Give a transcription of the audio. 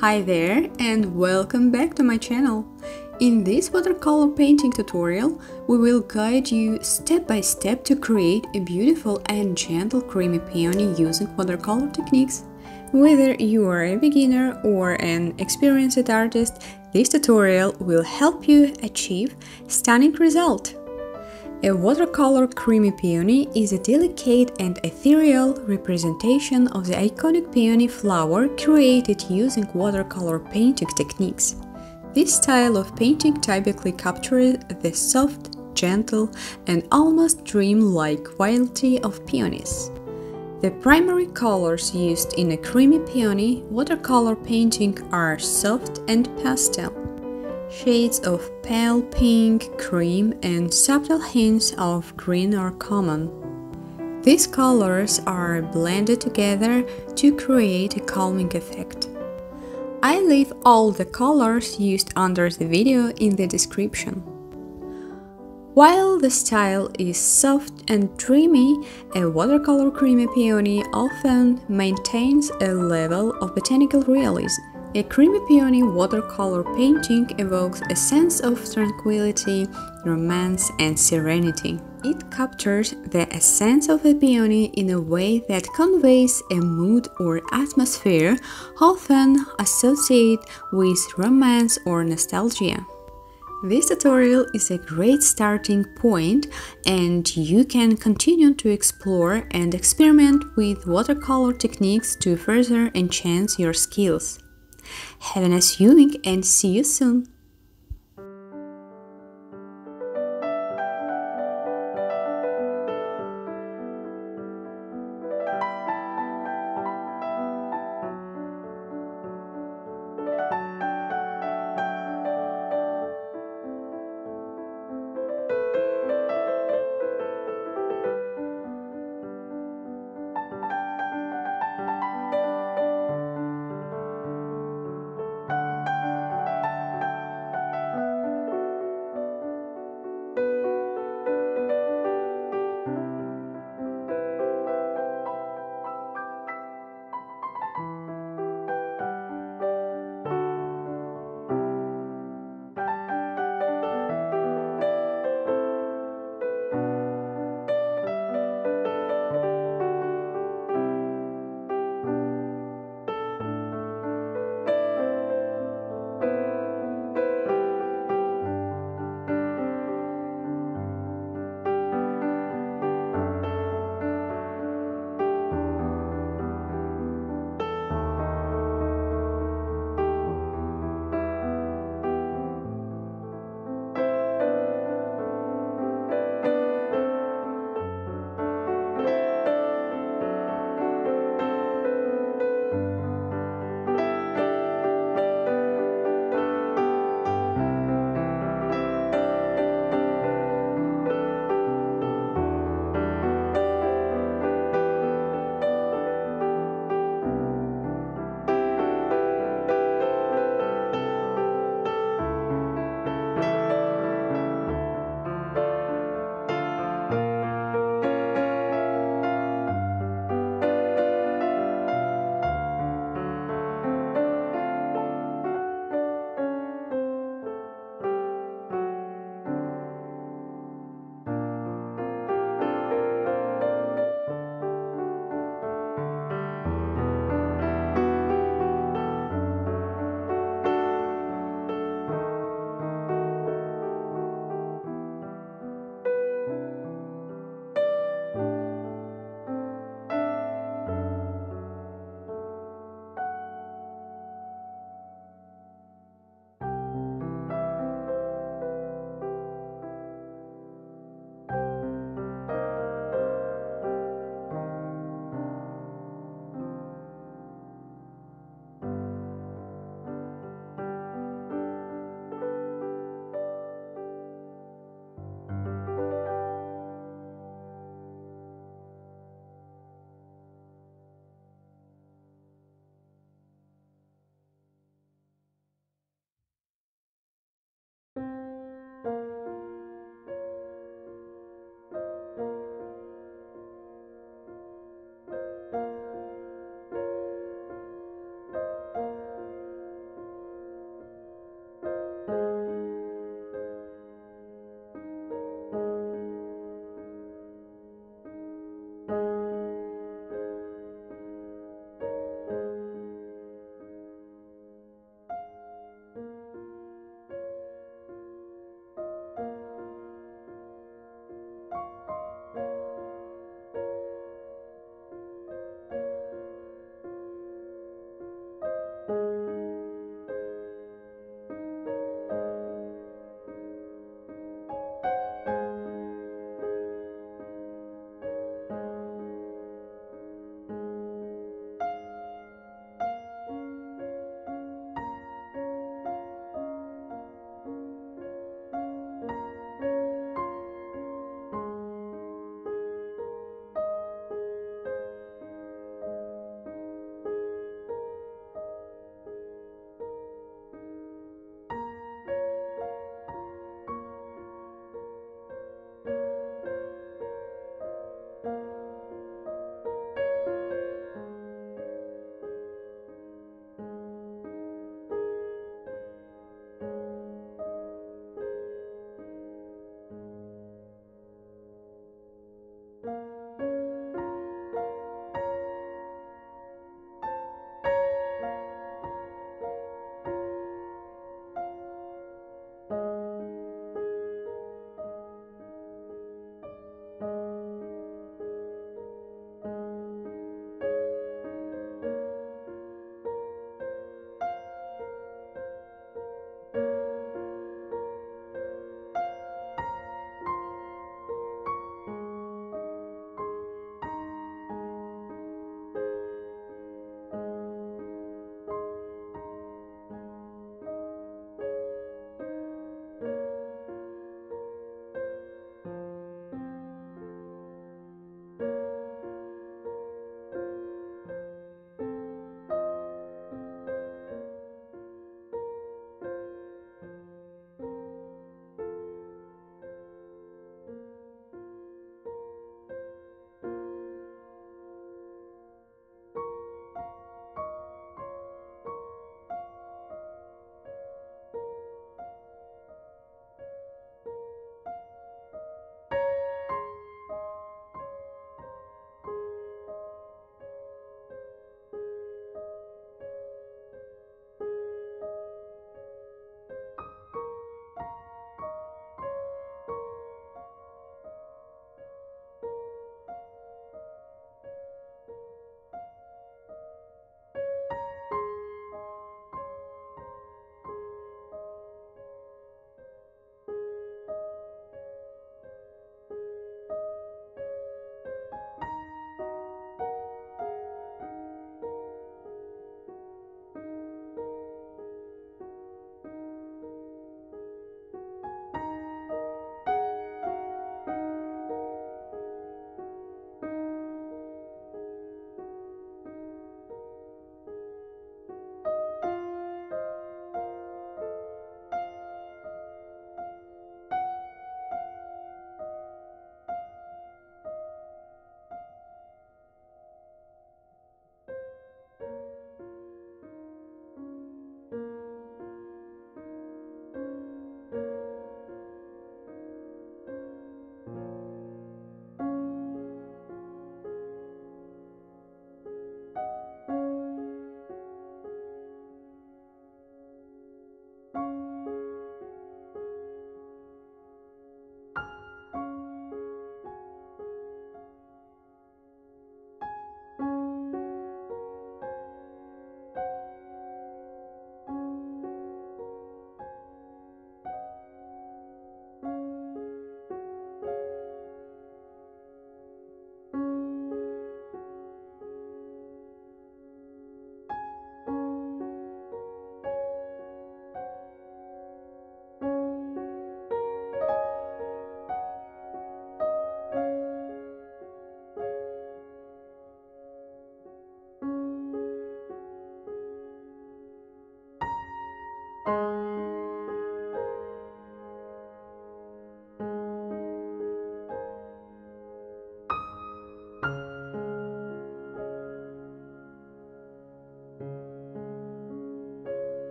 Hi there and welcome back to my channel. In this watercolor painting tutorial, we will guide you step by step to create a beautiful and gentle creamy peony using watercolor techniques. Whether you are a beginner or an experienced artist, this tutorial will help you achieve stunning result. A watercolor creamy peony is a delicate and ethereal representation of the iconic peony flower created using watercolor painting techniques. This style of painting typically captures the soft, gentle, and almost dream-like quality of peonies. The primary colors used in a creamy peony watercolor painting are soft and pastel. Shades of pale pink, cream, and subtle hints of green are common. These colors are blended together to create a calming effect. I leave all the colors used under the video in the description. While the style is soft and dreamy, a watercolor creamy peony often maintains a level of botanical realism. A creamy peony watercolor painting evokes a sense of tranquility, romance, and serenity. It captures the essence of a peony in a way that conveys a mood or atmosphere often associated with romance or nostalgia. This tutorial is a great starting point, and you can continue to explore and experiment with watercolor techniques to further enhance your skills. Have a nice viewing and see you soon!